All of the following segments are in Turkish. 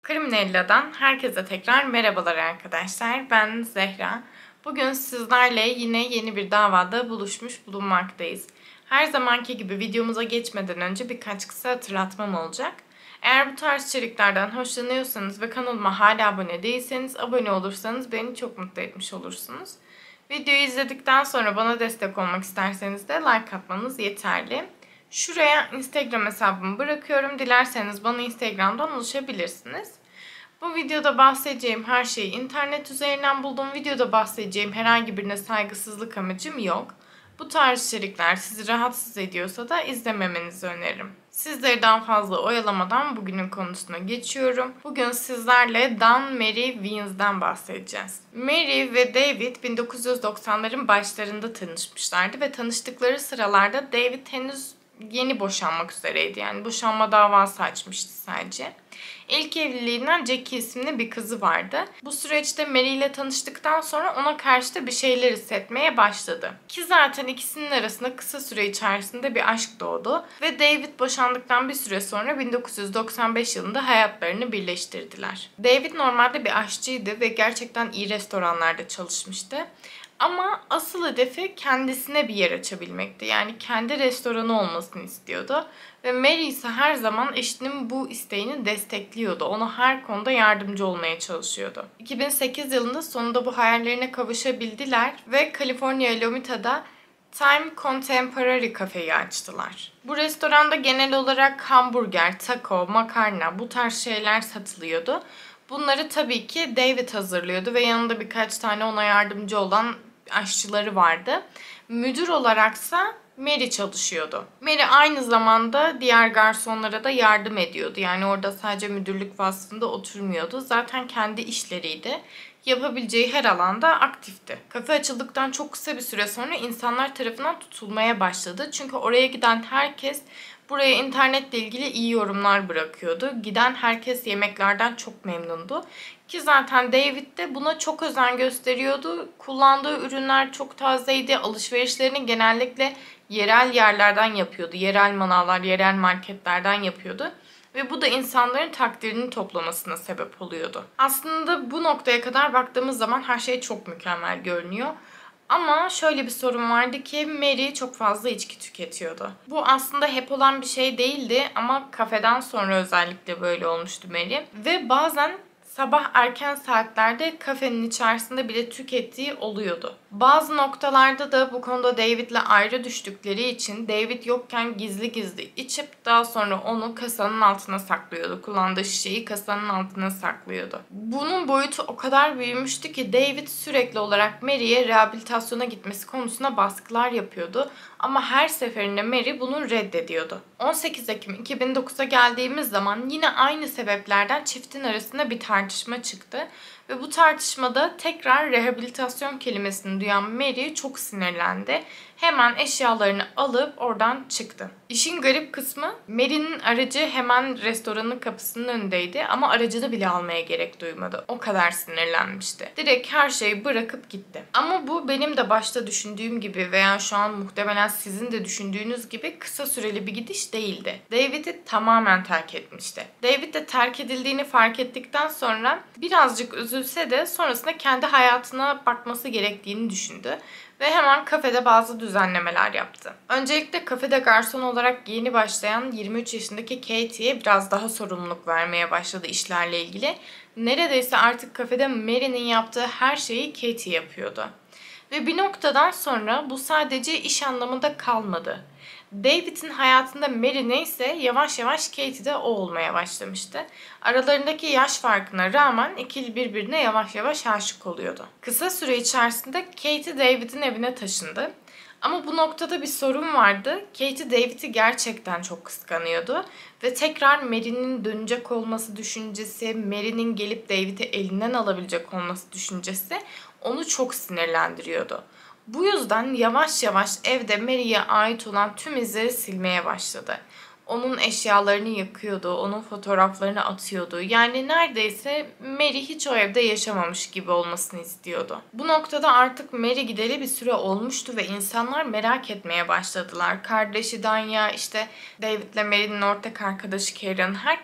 Criminella'dan herkese tekrar merhabalar arkadaşlar. Ben Zehra. Bugün sizlerle yine yeni bir davada buluşmuş bulunmaktayız. Her zamanki gibi videomuza geçmeden önce birkaç kısa hatırlatmam olacak. Eğer bu tarz içeriklerden hoşlanıyorsanız ve kanalıma hala abone değilseniz abone olursanız beni çok mutlu etmiş olursunuz. Videoyu izledikten sonra bana destek olmak isterseniz de like atmanız yeterli. Şuraya Instagram hesabımı bırakıyorum. Dilerseniz bana Instagram'dan ulaşabilirsiniz. Bu videoda bahsedeceğim her şeyi internet üzerinden buldum. Videoda bahsedeceğim herhangi birine saygısızlık amacım yok. Bu tarz içerikler sizi rahatsız ediyorsa da izlememenizi öneririm. Sizleri daha fazla oyalamadan bugünün konusuna geçiyorum. Bugün sizlerle Dan Mary Wins'den bahsedeceğiz. Mary ve David 1990'ların başlarında tanışmışlardı ve tanıştıkları sıralarda David henüz yeni boşanmak üzereydi. Yani boşanma davası açmıştı sadece. İlk evliliğinden Jackie isimli bir kızı vardı. Bu süreçte Mary ile tanıştıktan sonra ona karşı da bir şeyler hissetmeye başladı. Ki zaten ikisinin arasında kısa süre içerisinde bir aşk doğdu. Ve David boşandıktan bir süre sonra 1995 yılında hayatlarını birleştirdiler. David normalde bir aşçıydı ve gerçekten iyi restoranlarda çalışmıştı. Ama asıl hedefi kendisine bir yer açabilmekti. Yani kendi restoranı olmasını istiyordu. Ve Mary ise her zaman eşinin bu isteğini destekliyordu. Ona her konuda yardımcı olmaya çalışıyordu. 2008 yılında sonunda bu hayallerine kavuşabildiler ve California Lomita'da Time Contemporary kafeyi açtılar. Bu restoranda genel olarak hamburger, taco, makarna bu tarz şeyler satılıyordu. Bunları tabii ki David hazırlıyordu ve yanında birkaç tane ona yardımcı olan aşçıları vardı. Müdür olaraksa Mary çalışıyordu. Mary aynı zamanda diğer garsonlara da yardım ediyordu. Yani orada sadece müdürlük vasfında oturmuyordu. Zaten kendi işleriydi. Yapabileceği her alanda aktifti. Kafe açıldıktan çok kısa bir süre sonra insanlar tarafından tutulmaya başladı. Çünkü oraya giden herkes buraya internetle ilgili iyi yorumlar bırakıyordu. Giden herkes yemeklerden çok memnundu. Ki zaten David de buna çok özen gösteriyordu. Kullandığı ürünler çok tazeydi. Alışverişlerini genellikle yerel yerlerden yapıyordu. Yerel manavlar, yerel marketlerden yapıyordu. Ve bu da insanların takdirini toplamasına sebep oluyordu. Aslında bu noktaya kadar baktığımız zaman her şey çok mükemmel görünüyor. Ama şöyle bir sorun vardı ki Mary çok fazla içki tüketiyordu. Bu aslında hep olan bir şey değildi ama kafeden sonra özellikle böyle olmuştu Mary. Ve bazen sabah erken saatlerde kafenin içerisinde bile tükettiği oluyordu. Bazı noktalarda da bu konuda David'le ayrı düştükleri için David yokken gizli gizli içip daha sonra onu kasanın altına saklıyordu. Kullandığı şişeyi kasanın altına saklıyordu. Bunun boyutu o kadar büyümüştü ki David sürekli olarak Mary'e rehabilitasyona gitmesi konusunda baskılar yapıyordu. Ama her seferinde Mary bunu reddediyordu. 18 Ekim 2009'a geldiğimiz zaman yine aynı sebeplerden çiftin arasında bir tartışma çıktı. Ve bu tartışmada tekrar rehabilitasyon kelimesini duyan Mary çok sinirlendi. Hemen eşyalarını alıp oradan çıktı. İşin garip kısmı Mary'nin aracı hemen restoranın kapısının önündeydi ama aracını bile almaya gerek duymadı. O kadar sinirlenmişti. Direkt her şeyi bırakıp gitti. Ama bu benim de başta düşündüğüm gibi veya şu an muhtemelen sizin de düşündüğünüz gibi kısa süreli bir gidiş değildi. David'i tamamen terk etmişti. David de terk edildiğini fark ettikten sonra birazcık üzülse de sonrasında kendi hayatına bakması gerektiğini düşündü. Ve hemen kafede bazı düzenlemeler yaptı. Öncelikle kafede garson olarak yeni başlayan 23 yaşındaki Katie'ye biraz daha sorumluluk vermeye başladı işlerle ilgili. Neredeyse artık kafede Mary'nin yaptığı her şeyi Katie yapıyordu. Ve bir noktadan sonra bu sadece iş anlamında kalmadı. David'in hayatında Mary neyse yavaş yavaş Katie de o olmaya başlamıştı. Aralarındaki yaş farkına rağmen ikili birbirine yavaş yavaş aşık oluyordu. Kısa süre içerisinde Katie David'in evine taşındı. Ama bu noktada bir sorun vardı. Katie David'i gerçekten çok kıskanıyordu. Ve tekrar Mary'nin dönecek olması düşüncesi, Mary'nin gelip David'i elinden alabilecek olması düşüncesi onu çok sinirlendiriyordu. Bu yüzden yavaş yavaş evde Mary'e ait olan tüm izleri silmeye başladı. Onun eşyalarını yakıyordu, onun fotoğraflarını atıyordu. Yani neredeyse Mary hiç o evde yaşamamış gibi olmasını istiyordu. Bu noktada artık Mary gideli bir süre olmuştu ve insanlar merak etmeye başladılar. Kardeşi Danya, işte David'le Mary'nin ortak arkadaşı Karen, herkes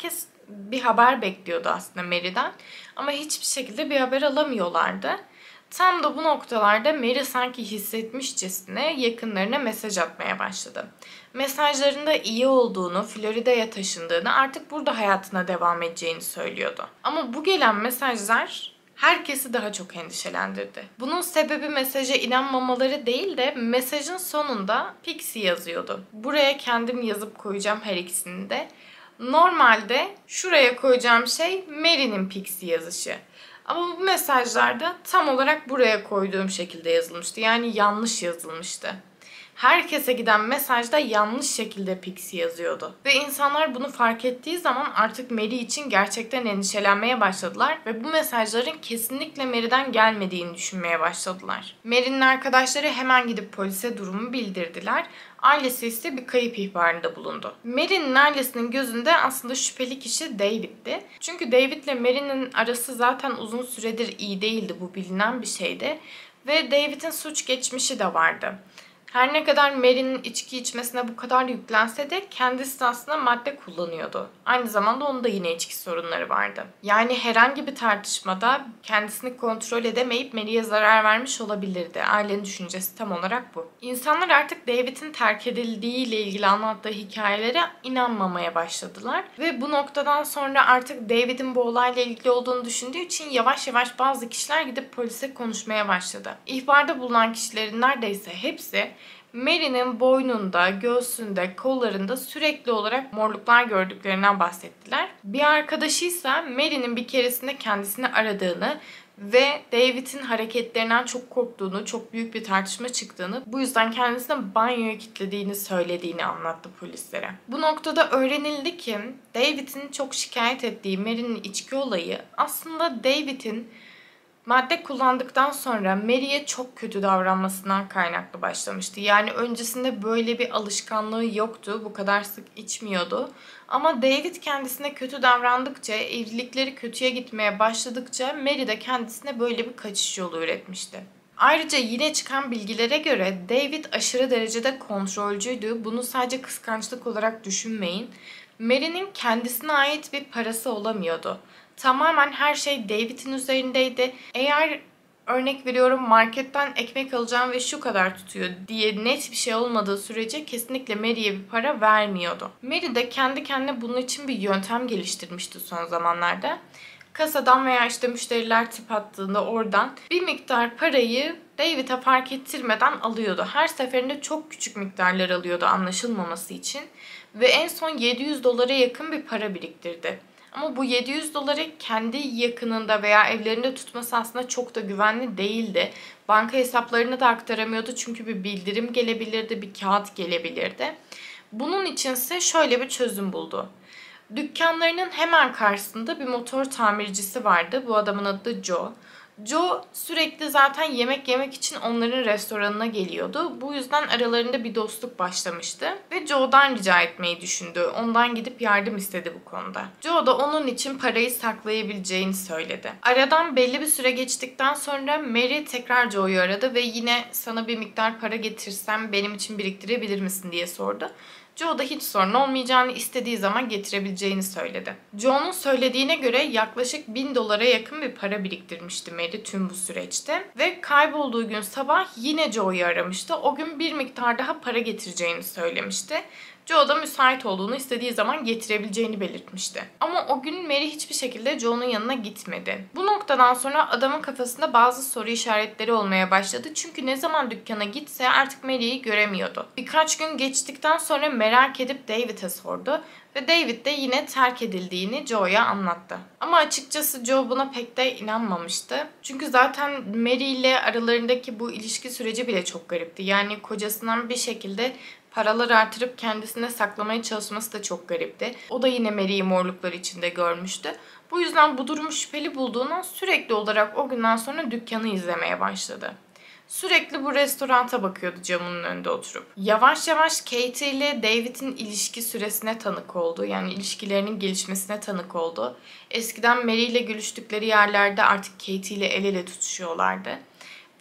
bir haber bekliyordu aslında Mary'den. Ama hiçbir şekilde bir haber alamıyorlardı. Tam da bu noktalarda Mary sanki hissetmişçesine yakınlarına mesaj atmaya başladı. Mesajlarında iyi olduğunu, Florida'ya taşındığını, artık burada hayatına devam edeceğini söylüyordu. Ama bu gelen mesajlar herkesi daha çok endişelendirdi. Bunun sebebi mesaja inanmamaları değil de mesajın sonunda Pixie yazıyordu. Buraya kendim yazıp koyacağım her ikisini de. Normalde şuraya koyacağım şey Mary'nin Pixie yazışı. Ama bu mesajlarda tam olarak buraya koyduğum şekilde yazılmıştı. Yani yanlış yazılmıştı. Herkese giden mesajda yanlış şekilde Pixie yazıyordu. Ve insanlar bunu fark ettiği zaman artık Mary için gerçekten endişelenmeye başladılar ve bu mesajların kesinlikle Mary'den gelmediğini düşünmeye başladılar. Mary'nin arkadaşları hemen gidip polise durumu bildirdiler. Ailesi ise bir kayıp ihbarında bulundu. Mary'nin ailesinin gözünde aslında şüpheli kişi David'ti. Çünkü David'le Mary'nin arası zaten uzun süredir iyi değildi, bu bilinen bir şeydi. Ve David'in suç geçmişi de vardı. Her ne kadar Mary'nin içki içmesine bu kadar yüklense de kendisi de aslında madde kullanıyordu. Aynı zamanda onun da yine içki sorunları vardı. Yani herhangi bir tartışmada kendisini kontrol edemeyip Mary'e zarar vermiş olabilirdi. Ailenin düşüncesi tam olarak bu. İnsanlar artık David'in terk edildiğiyle ilgili anlattığı hikayelere inanmamaya başladılar. Ve bu noktadan sonra artık David'in bu olayla ilgili olduğunu düşündüğü için yavaş yavaş bazı kişiler gidip polise konuşmaya başladı. İhbarda bulunan kişilerin neredeyse hepsi Mary'nin boynunda, göğsünde, kollarında sürekli olarak morluklar gördüklerinden bahsettiler. Bir arkadaşıysa Mary'nin bir keresinde kendisini aradığını ve David'in hareketlerinden çok korktuğunu, çok büyük bir tartışma çıktığını, bu yüzden kendisini banyoya kilitlediğini söylediğini anlattı polislere. Bu noktada öğrenildi ki David'in çok şikayet ettiği Mary'nin içki olayı aslında David'in madde kullandıktan sonra Mary'e çok kötü davranmasından kaynaklı başlamıştı. Yani öncesinde böyle bir alışkanlığı yoktu. Bu kadar sık içmiyordu. Ama David kendisine kötü davrandıkça, evlilikleri kötüye gitmeye başladıkça Mary de kendisine böyle bir kaçış yolu üretmişti. Ayrıca yine çıkan bilgilere göre David aşırı derecede kontrolcüydü. Bunu sadece kıskançlık olarak düşünmeyin. Mary'nin kendisine ait bir parası olamıyordu. Tamamen her şey David'in üzerindeydi. Eğer örnek veriyorum marketten ekmek alacağım ve şu kadar tutuyor diye net bir şey olmadığı sürece kesinlikle Mary'e bir para vermiyordu. Mary de kendi kendine bunun için bir yöntem geliştirmişti son zamanlarda. Kasadan veya işte müşteriler tip attığında oradan bir miktar parayı David'e fark ettirmeden alıyordu. Her seferinde çok küçük miktarlar alıyordu anlaşılmaması için. Ve en son $700 yakın bir para biriktirdi. Ama bu $700 kendi yakınında veya evlerinde tutması aslında çok da güvenli değildi. Banka hesaplarını da aktaramıyordu çünkü bir bildirim gelebilirdi, bir kağıt gelebilirdi. Bunun içinse şöyle bir çözüm buldu. Dükkanlarının hemen karşısında bir motor tamircisi vardı. Bu adamın adı Joe. Joe sürekli zaten yemek yemek için onların restoranına geliyordu. Bu yüzden aralarında bir dostluk başlamıştı. Ve Joe'dan rica etmeyi düşündü. Ondan gidip yardım istedi bu konuda. Joe da onun için parayı saklayabileceğini söyledi. Aradan belli bir süre geçtikten sonra Mary tekrar Joe'yu aradı ve yine sana bir miktar para getirsem benim için biriktirebilir misin diye sordu. Joe da hiç sorun olmayacağını, istediği zaman getirebileceğini söyledi. Joe'nun söylediğine göre yaklaşık $1000'a yakın bir para biriktirmişti Mary tüm bu süreçte. Ve kaybolduğu gün sabah yine Joe'yu aramıştı. O gün bir miktar daha para getireceğini söylemişti. Joe da müsait olduğunu, istediği zaman getirebileceğini belirtmişti. Ama o gün Mary hiçbir şekilde Joe'nun yanına gitmedi. Bu noktadan sonra adamın kafasında bazı soru işaretleri olmaya başladı. Çünkü ne zaman dükkana gitse artık Mary'yi göremiyordu. Birkaç gün geçtikten sonra merak edip David'e sordu. Ve David de yine terk edildiğini Joe'ya anlattı. Ama açıkçası Joe buna pek de inanmamıştı. Çünkü zaten Mary ile aralarındaki bu ilişki süreci bile çok garipti. Yani kocasından bir şekilde paralar artırıp kendisine saklamaya çalışması da çok garipti. O da yine Mary'yi morluklar içinde görmüştü. Bu yüzden bu durumu şüpheli bulduğundan sürekli olarak o günden sonra dükkanı izlemeye başladı. Sürekli bu restoranta bakıyordu camının önünde oturup. Yavaş yavaş Katie ile David'in ilişki süresine tanık oldu. Yani ilişkilerinin gelişmesine tanık oldu. Eskiden Mary ile görüştükleri yerlerde artık Katie ile el ele tutuşuyorlardı.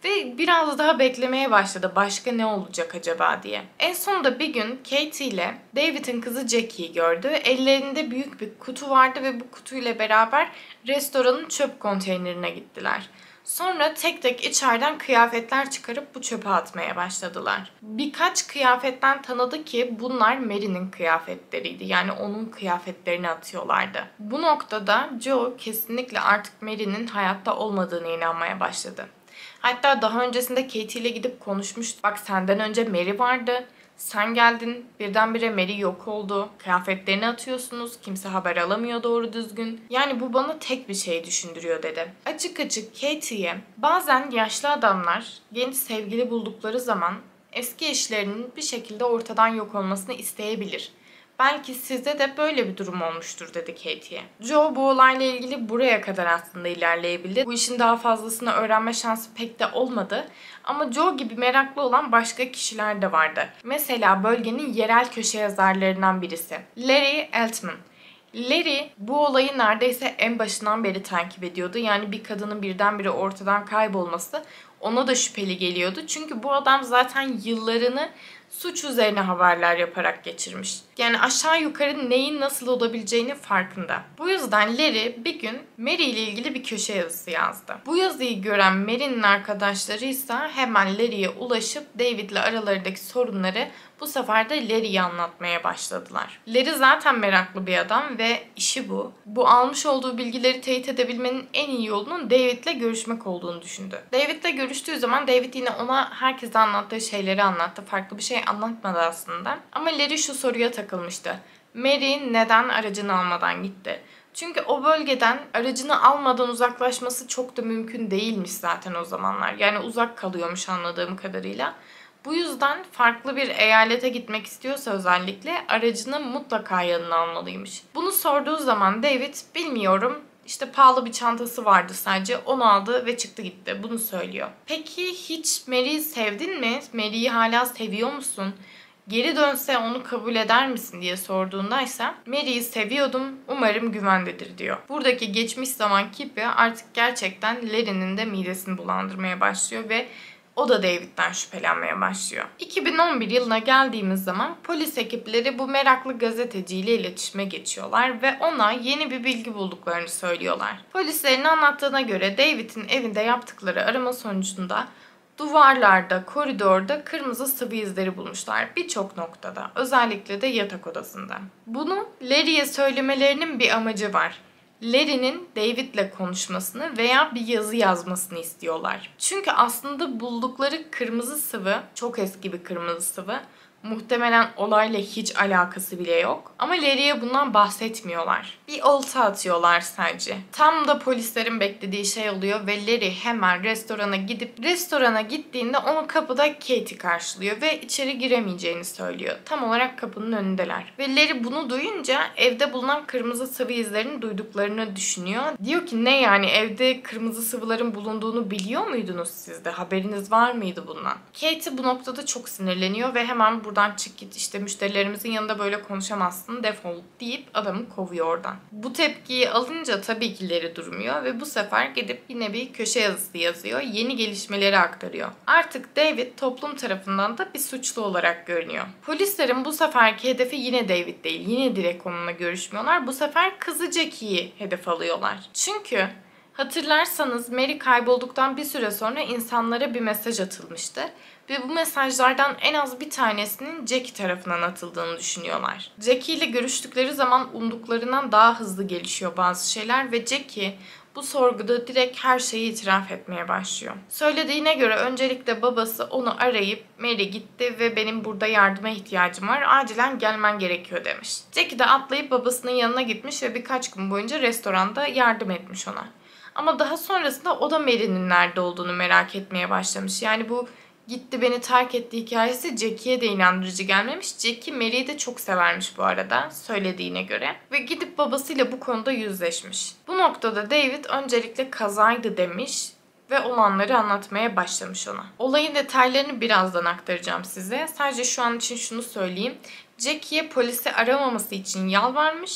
Ve biraz daha beklemeye başladı başka ne olacak acaba diye. En sonunda bir gün Katie ile David'in kızı Jackie'yi gördü. Ellerinde büyük bir kutu vardı ve bu kutuyla beraber restoranın çöp konteynerine gittiler. Sonra tek tek içeriden kıyafetler çıkarıp bu çöpe atmaya başladılar. Birkaç kıyafetten tanıdı ki bunlar Mary'nin kıyafetleriydi. Yani onun kıyafetlerini atıyorlardı. Bu noktada Joe kesinlikle artık Mary'nin hayatta olmadığına inanmaya başladı. Hatta daha öncesinde Katie ile gidip konuşmuştu. Bak senden önce Mary vardı. Sen geldin, birdenbire Mary yok oldu. Kıyafetlerini atıyorsunuz, kimse haber alamıyor doğru düzgün. Yani bu bana tek bir şey düşündürüyor dedi. Açık açık Katie'ye bazen yaşlı adamlar genç sevgili buldukları zaman eski eşlerinin bir şekilde ortadan yok olmasını isteyebilir. Belki sizde de böyle bir durum olmuştur dedi Katie'ye. Joe bu olayla ilgili buraya kadar aslında ilerleyebildi. Bu işin daha fazlasını öğrenme şansı pek de olmadı. Ama Joe gibi meraklı olan başka kişiler de vardı. Mesela bölgenin yerel köşe yazarlarından birisi. Larry Altman. Larry bu olayı neredeyse en başından beri takip ediyordu. Yani bir kadının birdenbire ortadan kaybolması ona da şüpheli geliyordu. Çünkü bu adam zaten yıllarını suç üzerine haberler yaparak geçirmiş. Yani aşağı yukarı neyin nasıl olabileceğini farkında. Bu yüzden Larry bir gün Mary ile ilgili bir köşe yazısı yazdı. Bu yazıyı gören Mary'nin arkadaşları ise hemen Larry'ye ulaşıp David ile aralarındaki sorunları bu sefer de Larry'ye anlatmaya başladılar. Larry zaten meraklı bir adam ve işi bu. Bu almış olduğu bilgileri teyit edebilmenin en iyi yolunun David'le görüşmek olduğunu düşündü. David'le görüştüğü zaman David yine ona herkese anlattığı şeyleri anlattı. Farklı bir şey anlatmadı aslında. Ama Larry şu soruya takılmıştı. Mary neden aracını almadan gitti? Çünkü o bölgeden aracını almadan uzaklaşması çok da mümkün değilmiş zaten o zamanlar. Yani uzak kalıyormuş anladığım kadarıyla. Bu yüzden farklı bir eyalete gitmek istiyorsa özellikle aracını mutlaka yanına almalıymış. Bunu sorduğu zaman David bilmiyorum işte pahalı bir çantası vardı sadece onu aldı ve çıktı gitti. Bunu söylüyor. Peki hiç Mary'i sevdin mi? Mary'i hala seviyor musun? Geri dönse onu kabul eder misin diye sorduğundaysa Mary'i seviyordum umarım güvendedir diyor. Buradaki geçmiş zaman kipi artık gerçekten Larry'nin de midesini bulandırmaya başlıyor ve o da David'den şüphelenmeye başlıyor. 2011 yılına geldiğimiz zaman polis ekipleri bu meraklı gazeteciyle iletişime geçiyorlar ve ona yeni bir bilgi bulduklarını söylüyorlar. Polislerin anlattığına göre David'in evinde yaptıkları arama sonucunda duvarlarda, koridorda kırmızı sıvı izleri bulmuşlar birçok noktada, özellikle de yatak odasında. Bunu Larry'ye söylemelerinin bir amacı var. Larry'nin David'le konuşmasını veya bir yazı yazmasını istiyorlar. Çünkü aslında buldukları kırmızı sıvı, çok eski bir kırmızı sıvı, muhtemelen olayla hiç alakası bile yok. Ama Larry'ye bundan bahsetmiyorlar. Bir olta atıyorlar sadece. Tam da polislerin beklediği şey oluyor ve Larry hemen restorana gittiğinde onu kapıda Katie karşılıyor ve içeri giremeyeceğini söylüyor. Tam olarak kapının önündeler. Ve Larry bunu duyunca evde bulunan kırmızı sıvı izlerini duyduklarını düşünüyor. Diyor ki ne yani evde kırmızı sıvıların bulunduğunu biliyor muydunuz siz de? Haberiniz var mıydı bundan? Katie bu noktada çok sinirleniyor ve hemen buradan çık git işte müşterilerimizin yanında böyle konuşamazsın defol deyip adamı kovuyor oradan. Bu tepkiyi alınca tabii ki Larry durmuyor ve bu sefer gidip yine bir köşe yazısı yazıyor. Yeni gelişmeleri aktarıyor. Artık David toplum tarafından da bir suçlu olarak görünüyor. Polislerin bu seferki hedefi yine David değil. Yine direkt onunla görüşmüyorlar. Bu sefer kızı Jackie'yi hedef alıyorlar. Çünkü hatırlarsanız Mary kaybolduktan bir süre sonra insanlara bir mesaj atılmıştı. Ve bu mesajlardan en az bir tanesinin Jackie tarafından atıldığını düşünüyorlar. Jackie ile görüştükleri zaman umduklarından daha hızlı gelişiyor bazı şeyler ve Jackie bu sorguda direkt her şeyi itiraf etmeye başlıyor. Söylediğine göre öncelikle babası onu arayıp Mary gitti ve benim burada yardıma ihtiyacım var, acilen gelmen gerekiyor demiş. Jackie de atlayıp babasının yanına gitmiş ve birkaç gün boyunca restoranda yardım etmiş ona. Ama daha sonrasında o da Mary'nin nerede olduğunu merak etmeye başlamış. Yani bu gitti beni terk etti hikayesi Jackie'ye de inandırıcı gelmemiş. Jackie Mary'i de çok severmiş bu arada söylediğine göre. Ve gidip babasıyla bu konuda yüzleşmiş. Bu noktada David öncelikle kazaydı demiş ve olanları anlatmaya başlamış ona. Olayın detaylarını birazdan aktaracağım size. Sadece şu an için şunu söyleyeyim. Jackie'ye polisi aramaması için yalvarmış.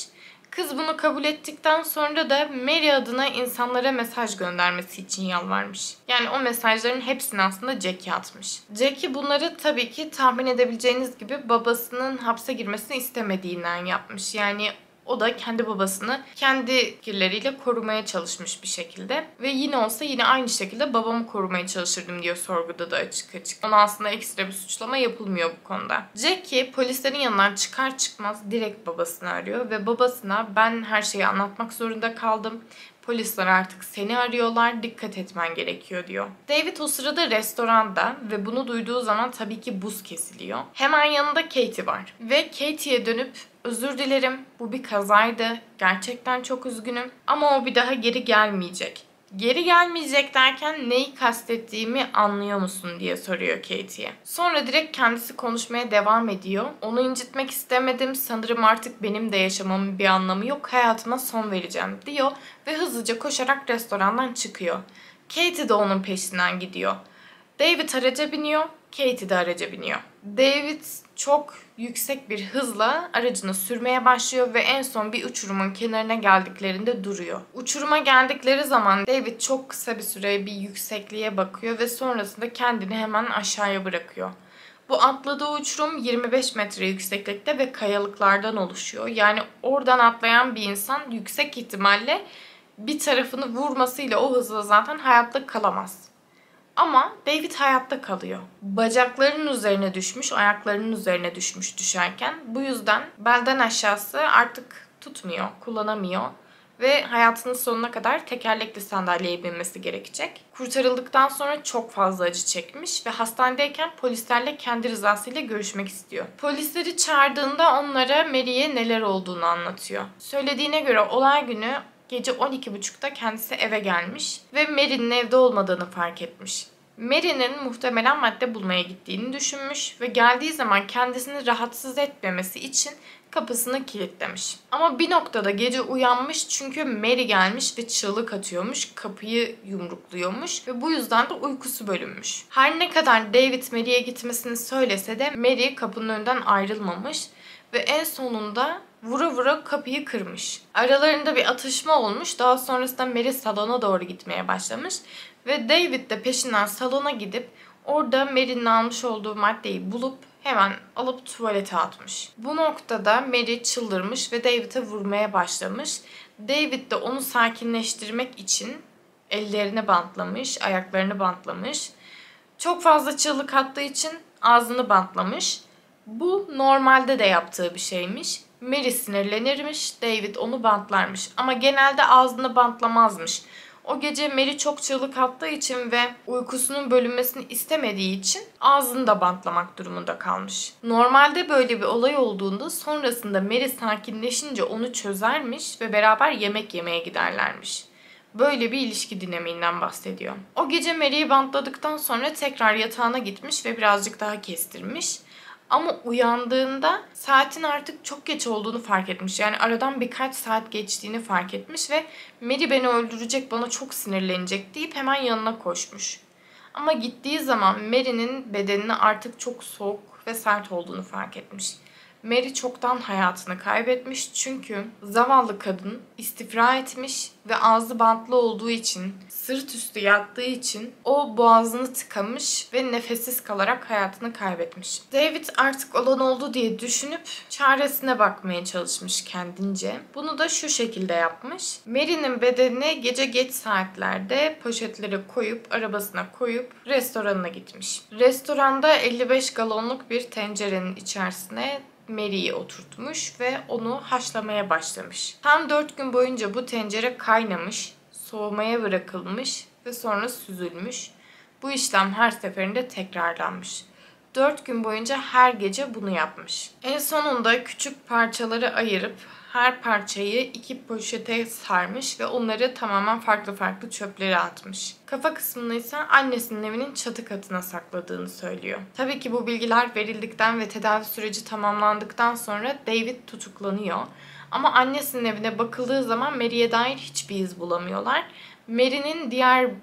Kız bunu kabul ettikten sonra da Mary adına insanlara mesaj göndermesi için yalvarmış. Yani o mesajların hepsini aslında Jackie atmış. Jackie bunları tabii ki tahmin edebileceğiniz gibi babasının hapse girmesini istemediğinden yapmış. Yani o da kendi babasını kendi fikirleriyle korumaya çalışmış bir şekilde. Ve yine olsa yine aynı şekilde babamı korumaya çalışırdım diyor sorguda da açık açık. Ona aslında ekstra bir suçlama yapılmıyor bu konuda. Jackie polislerin yanından çıkar çıkmaz direkt babasını arıyor ve babasına ben her şeyi anlatmak zorunda kaldım. Polisler artık seni arıyorlar, dikkat etmen gerekiyor diyor. David o sırada restoranda ve bunu duyduğu zaman tabii ki buz kesiliyor. Hemen yanında Katie var ve Katie'ye dönüp özür dilerim, bu bir kazaydı, gerçekten çok üzgünüm ama o bir daha geri gelmeyecek. Geri gelmeyecek derken neyi kastettiğimi anlıyor musun diye soruyor Katie'ye. Sonra direkt kendisi konuşmaya devam ediyor. Onu incitmek istemedim. Sanırım artık benim de yaşamamın bir anlamı yok. Hayatıma son vereceğim diyor ve hızlıca koşarak restorandan çıkıyor. Katie de onun peşinden gidiyor. David araca biniyor, Katie de araca biniyor. David çok yüksek bir hızla aracını sürmeye başlıyor ve en son bir uçurumun kenarına geldiklerinde duruyor. Uçuruma geldikleri zaman David çok kısa bir süre bir yüksekliğe bakıyor ve sonrasında kendini hemen aşağıya bırakıyor. Bu atladığı uçurum 25 metre yükseklikte ve kayalıklardan oluşuyor. Yani oradan atlayan bir insan yüksek ihtimalle bir tarafını vurmasıyla o hızla zaten hayatta kalamaz. Ama David hayatta kalıyor. Bacaklarının üzerine düşmüş, ayaklarının üzerine düşmüş düşerken. Bu yüzden belden aşağısı artık tutmuyor, kullanamıyor. Ve hayatının sonuna kadar tekerlekli sandalyeye binmesi gerekecek. Kurtarıldıktan sonra çok fazla acı çekmiş ve hastanedeyken polislerle kendi rızasıyla görüşmek istiyor. Polisleri çağırdığında onlara Mary'e neler olduğunu anlatıyor. Söylediğine göre olay günü gece 12.30'da kendisi eve gelmiş ve Mary'nin evde olmadığını fark etmiş. Mary'nin muhtemelen madde bulmaya gittiğini düşünmüş ve geldiği zaman kendisini rahatsız etmemesi için kapısını kilitlemiş. Ama bir noktada gece uyanmış çünkü Mary gelmiş ve çığlık atıyormuş, kapıyı yumrukluyormuş ve bu yüzden de uykusu bölünmüş. Her ne kadar David Mary'e gitmesini söylese de Mary kapının önünden ayrılmamış ve en sonunda vura vura kapıyı kırmış. Aralarında bir atışma olmuş. Daha sonrasında Mary salona doğru gitmeye başlamış. Ve David de peşinden salona gidip orada Mary'nin almış olduğu maddeyi bulup hemen alıp tuvalete atmış. Bu noktada Mary çıldırmış ve David'e vurmaya başlamış. David de onu sakinleştirmek için ellerini bantlamış, ayaklarını bantlamış. Çok fazla çığlık attığı için ağzını bantlamış. Bu normalde de yaptığı bir şeymiş. Mary sinirlenirmiş, David onu bantlarmış. Ama genelde ağzını bantlamazmış. O gece Mary çok çığlık attığı için ve uykusunun bölünmesini istemediği için ağzını da bantlamak durumunda kalmış. Normalde böyle bir olay olduğunda sonrasında Mary sakinleşince onu çözermiş ve beraber yemek yemeye giderlermiş. Böyle bir ilişki dinamiğinden bahsediyor. O gece Mary'i bantladıktan sonra tekrar yatağına gitmiş ve birazcık daha kestirmiş. Ama uyandığında saatin artık çok geç olduğunu fark etmiş. Yani aradan birkaç saat geçtiğini fark etmiş ve Mary beni öldürecek, bana çok sinirlenecek deyip hemen yanına koşmuş. Ama gittiği zaman Mary'nin bedenine artık çok soğuk ve sert olduğunu fark etmiş. Mary çoktan hayatını kaybetmiş çünkü zavallı kadın istifra etmiş ve ağzı bantlı olduğu için, sırt üstü yattığı için o boğazını tıkamış ve nefessiz kalarak hayatını kaybetmiş. David artık olan oldu diye düşünüp çaresine bakmaya çalışmış kendince. Bunu da şu şekilde yapmış. Mary'nin bedenini gece geç saatlerde poşetlere koyup, arabasına koyup restoranına gitmiş. Restoranda 55 galonluk bir tencerenin içerisine Mary'yi oturtmuş ve onu haşlamaya başlamış. Tam 4 gün boyunca bu tencere kaynamış, soğumaya bırakılmış ve sonra süzülmüş. Bu işlem her seferinde tekrarlanmış. 4 gün boyunca her gece bunu yapmış. En sonunda küçük parçaları ayırıp her parçayı 2 poşete sarmış ve onları tamamen farklı farklı çöplere atmış. Kafa kısmını ise annesinin evinin çatı katına sakladığını söylüyor. Tabii ki bu bilgiler verildikten ve tedavi süreci tamamlandıktan sonra David tutuklanıyor. Ama annesinin evine bakıldığı zaman Mary'e dair hiçbir iz bulamıyorlar. Mary'nin diğer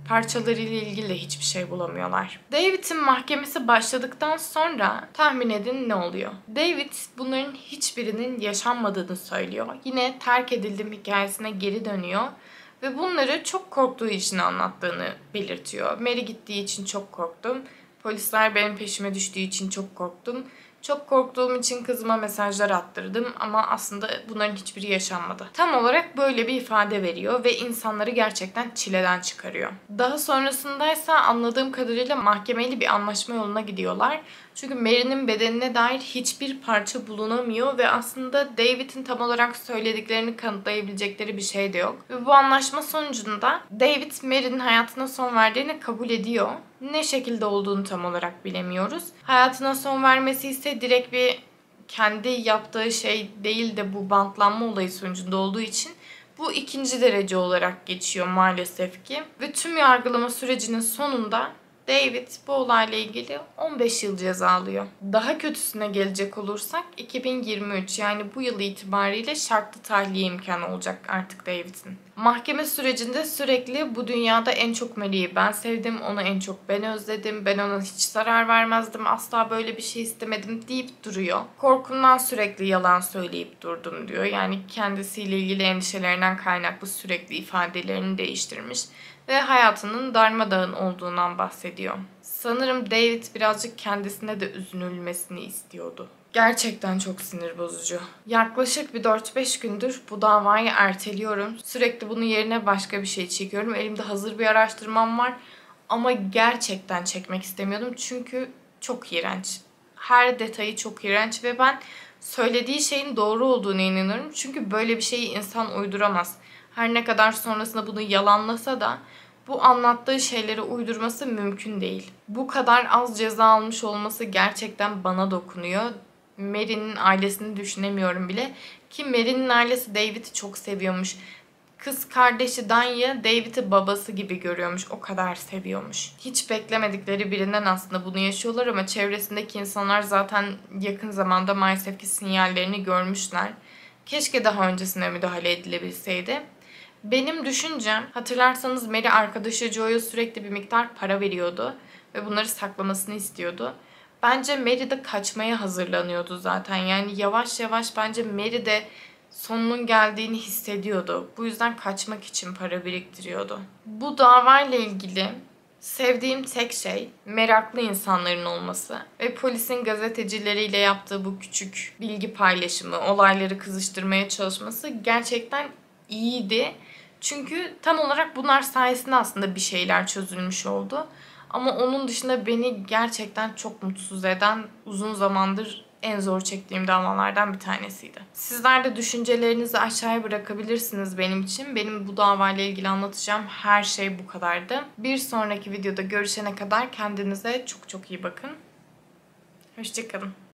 parçalarıyla ilgili de hiçbir şey bulamıyorlar. David'in mahkemesi başladıktan sonra tahmin edin ne oluyor? David bunların hiçbirinin yaşanmadığını söylüyor. Yine terk edildim hikayesine geri dönüyor. Ve bunları çok korktuğu için anlattığını belirtiyor. Mary gittiği için çok korktum. Polisler benim peşime düştüğü için çok korktum. Çok korktuğum için kızıma mesajlar attırdım ama aslında bunların hiçbiri yaşanmadı. Tam olarak böyle bir ifade veriyor ve insanları gerçekten çileden çıkarıyor. Daha sonrasındaysa anladığım kadarıyla mahkemeli bir anlaşma yoluna gidiyorlar. Çünkü Mary'nin bedenine dair hiçbir parça bulunamıyor ve aslında David'in tam olarak söylediklerini kanıtlayabilecekleri bir şey de yok. Ve bu anlaşma sonucunda David Mary'nin hayatına son verdiğini kabul ediyor. Ne şekilde olduğunu tam olarak bilemiyoruz. Hayatına son vermesi ise direkt bir kendi yaptığı şey değil de bu bantlanma olayı sonucunda olduğu için bu ikinci derece olarak geçiyor maalesef ki. Ve tüm yargılama sürecinin sonunda David bu olayla ilgili 15 yıl ceza alıyor. Daha kötüsüne gelecek olursak 2023 yani bu yıl itibariyle şartlı tahliye imkanı olacak artık David'in. Mahkeme sürecinde sürekli bu dünyada en çok Mary'i ben sevdim, onu en çok ben özledim, ben ona hiç zarar vermezdim, asla böyle bir şey istemedim deyip duruyor. Korkumdan sürekli yalan söyleyip durdum diyor. Yani kendisiyle ilgili endişelerinden kaynaklı sürekli ifadelerini değiştirmiş ve hayatının darmadağın olduğundan bahsediyor. Sanırım David birazcık kendisine de üzülmesini istiyordu. Gerçekten çok sinir bozucu. Yaklaşık bir 4-5 gündür bu davayı erteliyorum. Sürekli bunun yerine başka bir şey çekiyorum. Elimde hazır bir araştırmam var. Ama gerçekten çekmek istemiyordum çünkü çok iğrenç. Her detayı çok iğrenç ve ben söylediği şeyin doğru olduğunu inanıyorum. Çünkü böyle bir şeyi insan uyduramaz. Her ne kadar sonrasında bunu yalanlasa da bu anlattığı şeyleri uydurması mümkün değil. Bu kadar az ceza almış olması gerçekten bana dokunuyor. Mary'nin ailesini düşünemiyorum bile. Ki Mary'nin ailesi David'i çok seviyormuş. Kız kardeşi Danya David'i babası gibi görüyormuş. O kadar seviyormuş. Hiç beklemedikleri birinden aslında bunu yaşıyorlar ama çevresindeki insanlar zaten yakın zamanda maalesef ki sinyallerini görmüşler. Keşke daha öncesine müdahale edilebilseydi. Benim düşüncem, hatırlarsanız Mary arkadaşı Joe'ya sürekli bir miktar para veriyordu ve bunları saklamasını istiyordu. Bence Mary de kaçmaya hazırlanıyordu zaten. Yani yavaş yavaş bence Mary de sonunun geldiğini hissediyordu. Bu yüzden kaçmak için para biriktiriyordu. Bu davayla ilgili sevdiğim tek şey meraklı insanların olması ve polisin gazetecileriyle yaptığı bu küçük bilgi paylaşımı, olayları kızıştırmaya çalışması gerçekten iyiydi. Çünkü tam olarak bunlar sayesinde aslında bir şeyler çözülmüş oldu. Ama onun dışında beni gerçekten çok mutsuz eden, uzun zamandır en zor çektiğim davalardan bir tanesiydi. Sizler de düşüncelerinizi aşağıya bırakabilirsiniz benim için. Benim bu davayla ilgili anlatacağım her şey bu kadardı. Bir sonraki videoda görüşene kadar kendinize çok çok iyi bakın. Hoşça kalın.